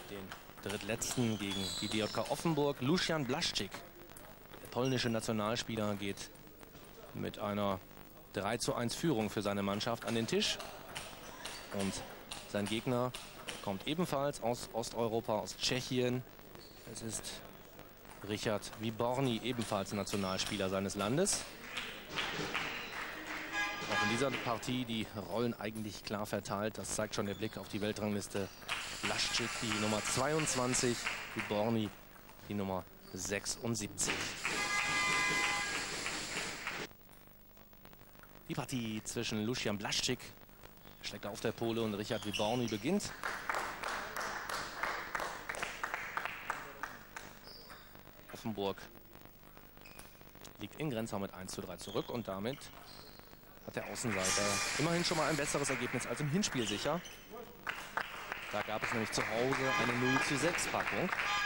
den drittletzten gegen die DJK Offenburg. Lucian Blaszczyk, der polnische Nationalspieler, geht mit einer 3:1 Führung für seine Mannschaft an den Tisch. Und sein Gegner kommt ebenfalls aus Osteuropa, aus Tschechien. Es ist Richard Wyborny, ebenfalls Nationalspieler seines Landes. Auch in dieser Partie die Rollen eigentlich klar verteilt. Das zeigt schon der Blick auf die Weltrangliste. Blaszczyk die Nummer 22, Wyborny die Nummer 76. Die Partie zwischen Lucian Blaszczyk, schlägt auf der Pole, und Richard Wyborny beginnt. Offenburg liegt in Grenzau mit 1:3 zurück, und damit hat der Außenseiter immerhin schon mal ein besseres Ergebnis als im Hinspiel sicher. Da gab es nämlich zu Hause eine 0:6 Packung.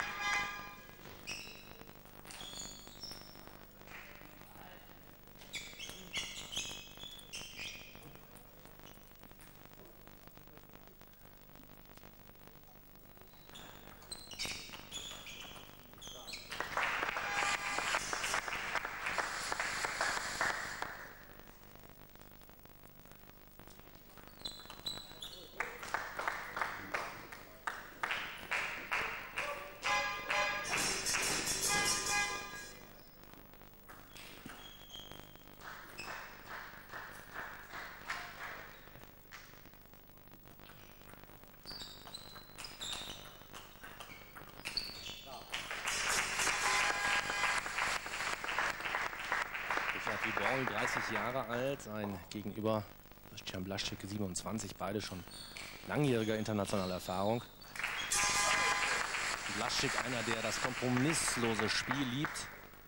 Wyborny 30 Jahre alt, sein Gegenüber Lucian Blaszczyk 27, beide schon langjähriger internationaler Erfahrung. Blaszczyk einer, der das kompromisslose Spiel liebt.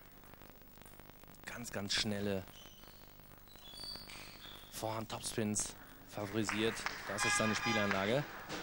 Ganz schnelle Vorhand-Topspins favorisiert. Das ist seine Spielanlage.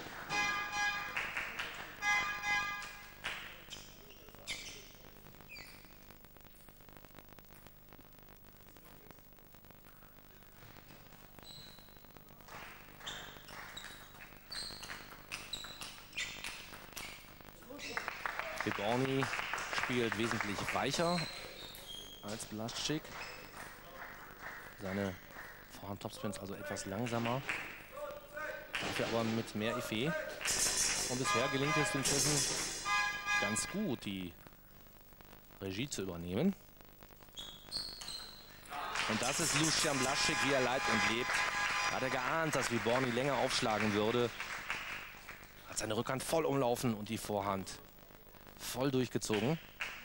Wyborny spielt wesentlich weicher als Blaszczyk. Seine Vorhand-Topspins also etwas langsamer, dafür aber mit mehr Effet. Und bisher gelingt es den Tschechen ganz gut, die Regie zu übernehmen. Und das ist Lucian Blaszczyk, wie er leibt und lebt. Hat er geahnt, dass Wyborny länger aufschlagen würde. Hat seine Rückhand voll umlaufen und die Vorhand voll durchgezogen.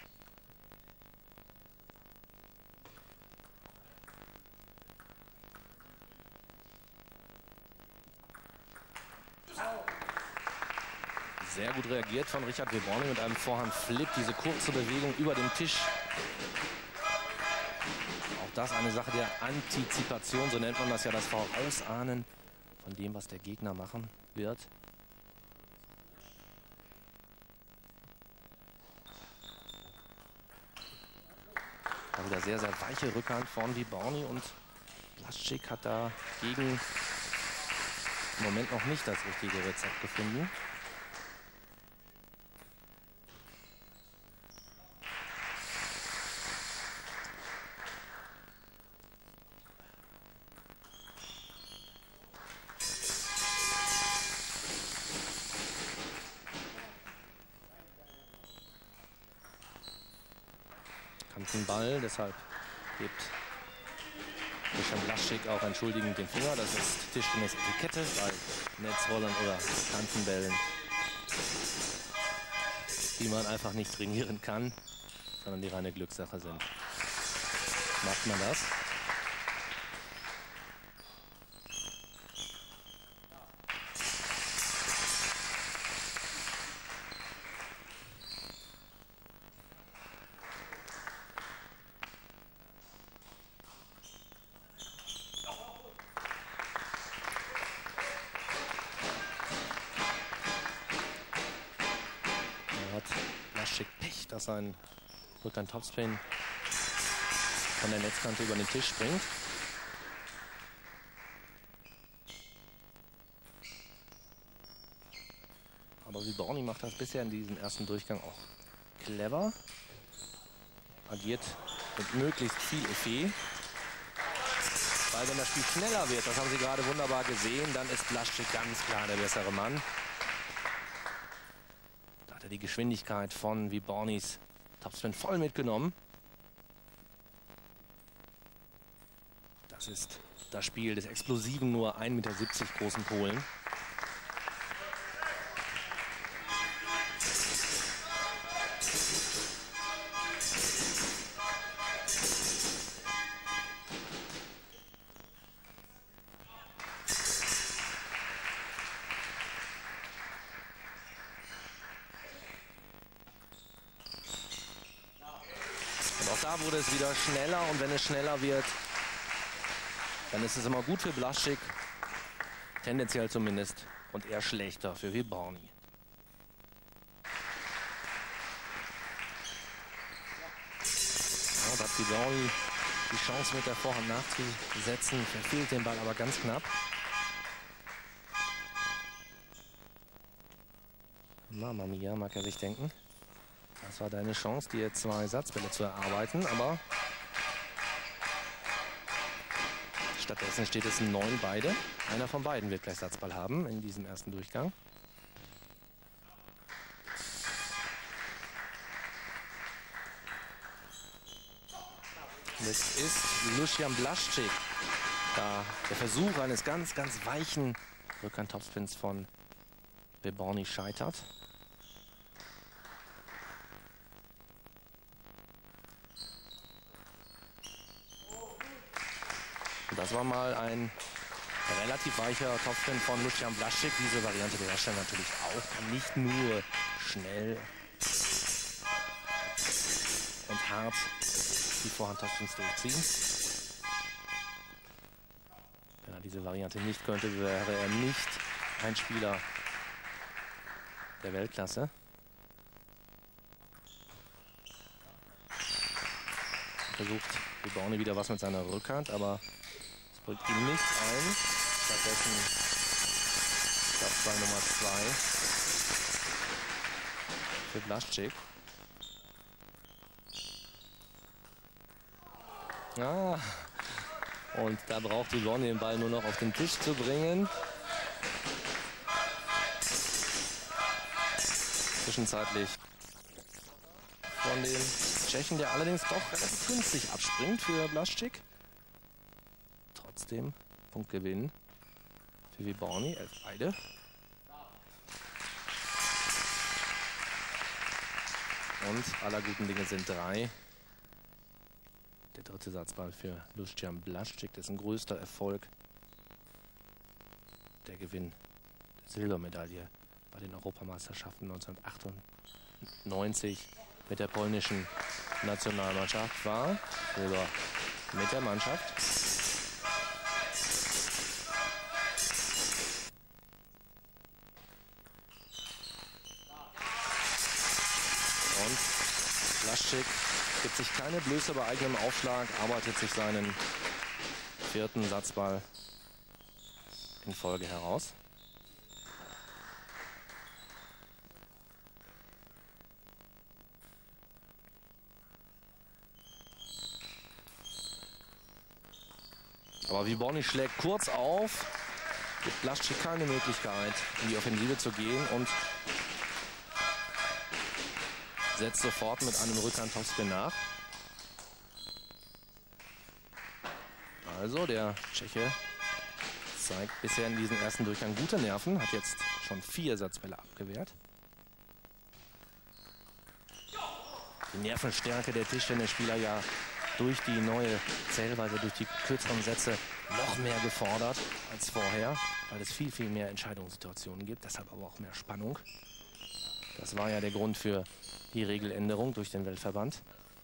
Sehr gut reagiert von Richard Wyborny mit einem Vorhand-Flip. Diese kurze Bewegung über den Tisch. Auch das eine Sache der Antizipation, so nennt man das ja, das Vorausahnen von dem, was der Gegner machen wird. Wieder sehr weiche Rückhand von Wyborny, und Blaszczyk hat dagegen im Moment noch nicht das richtige Rezept gefunden. Ball, deshalb hebt Lucian Blaszczyk auch entschuldigend den Finger. Das ist tischtennis Etikette bei Netzrollern oder Kantenbällen, die man einfach nicht trainieren kann, sondern die reine Glückssache sind. Macht man das? Pech, dass sein Rückhand-Topspin von der Netzkante über den Tisch springt. Aber Viborny macht das bisher in diesem ersten Durchgang auch clever. Agiert mit möglichst viel Effet. Weil wenn das Spiel schneller wird, das haben Sie gerade wunderbar gesehen, dann ist Blaszczyk ganz klar der bessere Mann. Da hat er die Geschwindigkeit von Vibornys Topspin voll mitgenommen. Das ist das Spiel des explosiven, nur 1,70 Meter großen Polen. Und auch da wurde es wieder schneller, und wenn es schneller wird, dann ist es immer gut für Blaszczyk, tendenziell zumindest, und eher schlechter für Viborny. Ja, da hat Viborny die Chance, mit der Vorhand nachzusetzen, verfehlt den Ball aber ganz knapp. Mamma mia, mag er sich denken. Das war deine Chance, dir 2 Satzbälle zu erarbeiten, aber stattdessen steht es 9 beide. Einer von beiden wird gleich Satzball haben in diesem ersten Durchgang. Das ist Lucian Blaszczyk. Da der Versuch eines ganz weichen Rückhand-Topspins von Viborny scheitert. Das war mal ein relativ weicher Topspin von Lucian Blaszczyk. Diese Variante beherrscht er natürlich auch. Kann nicht nur schnell und hart die Vorhand-Topspins durchziehen. Wenn er diese Variante nicht könnte, wäre er nicht ein Spieler der Weltklasse. Versucht Viborny wieder was mit seiner Rückhand, aber es bringt ihm nichts ein. Stattdessen Satzball Nummer 2 für Blaszczyk. Ah, und da braucht Viborny den Ball nur noch auf den Tisch zu bringen. Zwischenzeitlich von dem Tschechen, der allerdings doch relativ günstig abspringt für Blaszczyk. Trotzdem Punktgewinn für Viborny, 11 beide. Und aller guten Dinge sind 3. Der dritte Satzball für Lucian Blaszczyk, dessen größter Erfolg der Gewinn der Silbermedaille bei den Europameisterschaften 1998 mit der polnischen Nationalmannschaft war. Silber mit der Mannschaft. Und Blaszczyk gibt sich keine Blöße bei eigenem Aufschlag, arbeitet sich seinen 4. Satzball in Folge heraus. Aber Viborny schlägt kurz auf, gibt Blaszczyk keine Möglichkeit, in die Offensive zu gehen und setzt sofort mit einem Rückhand-Topspin nach. Also der Tscheche zeigt bisher in diesem ersten Durchgang gute Nerven, hat jetzt schon 4 Satzbälle abgewehrt. Die Nervenstärke der Tischtennisspieler ja durch die neue Zählweise, durch die kürzeren Sätze noch mehr gefordert als vorher, weil es viel mehr Entscheidungssituationen gibt, deshalb aber auch mehr Spannung. Das war ja der Grund für die Regeländerung durch den Weltverband.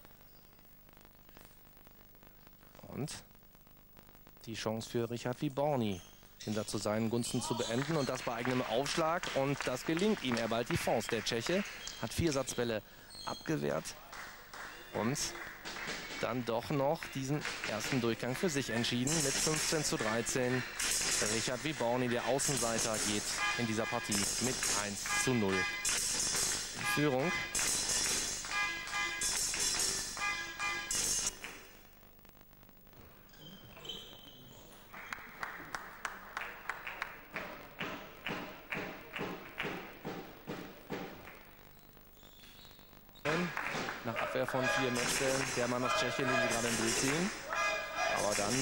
Und die Chance für Richard Viborny, den Satz zu seinen Gunsten zu beenden, und das bei eigenem Aufschlag, und das gelingt ihm. Er ballt die Faust. Der Tscheche hat 4 Satzbälle abgewehrt und dann doch noch diesen ersten Durchgang für sich entschieden mit 15:13. Richard Wyborny, der Außenseiter, geht in dieser Partie mit 1:0 in Führung. Nach Abwehr von 4 Matchbällen der Mann aus Tschechien, den Sie gerade im Bild sehen. Aber dann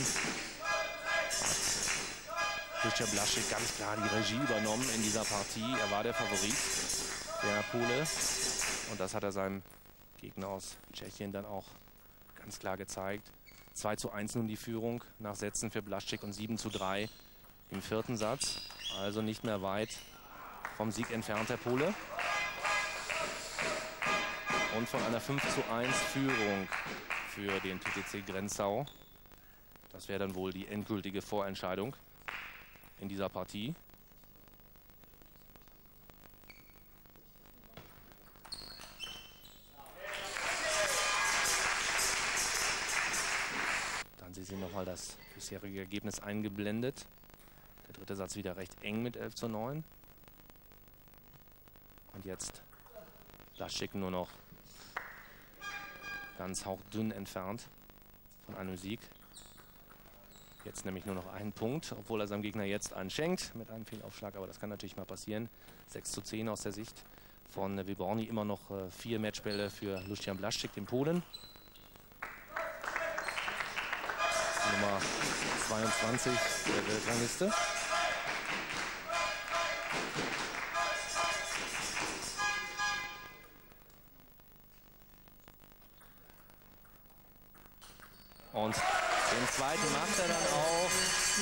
hat Lucia Blaszczyk ganz klar die Regie übernommen in dieser Partie. Er war der Favorit, der Pole. Und das hat er seinem Gegner aus Tschechien dann auch ganz klar gezeigt. 2:1 nun die Führung nach Sätzen für Blaszczyk und 7:3 im 4. Satz. Also nicht mehr weit vom Sieg entfernt, der Pole. Und von einer 5:1 Führung für den TTC Grenzau. Das wäre dann wohl die endgültige Vorentscheidung in dieser Partie. Dann Sie sehen nochmal das bisherige Ergebnis eingeblendet. Der 3. Satz wieder recht eng mit 11:9. Und jetzt Blaszczyk nur noch ganz hauchdünn entfernt von einem Sieg. Jetzt nämlich nur noch einen Punkt, obwohl er seinem Gegner jetzt einen schenkt mit einem Fehlaufschlag. Aber das kann natürlich mal passieren. 6:10 aus der Sicht von Wyborny. Immer noch 4 Matchbälle für Lucian Blaszczyk, den Polen. Nummer 22 der Weltrangliste. Und den zweiten macht er dann auch.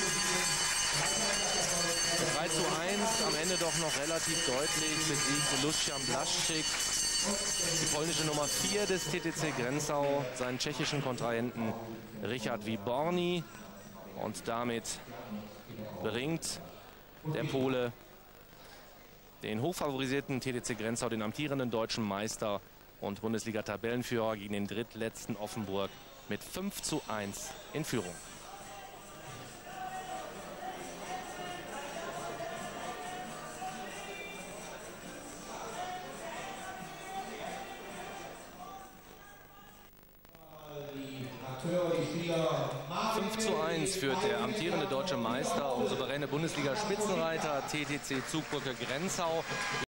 3:1, am Ende doch noch relativ deutlich besiegt Lucian Blaszczyk, die polnische Nummer 4 des TTC Grenzau, seinen tschechischen Kontrahenten Richard Wyborny. Und damit bringt der Pole den hochfavorisierten TTC Grenzau, den amtierenden deutschen Meister und Bundesliga-Tabellenführer, gegen den drittletzten Offenburg mit 5:1 in Führung. Die 5:1 führt der amtierende deutsche Meister und souveräne Bundesliga-Spitzenreiter TTC Zugbrücke Grenzau.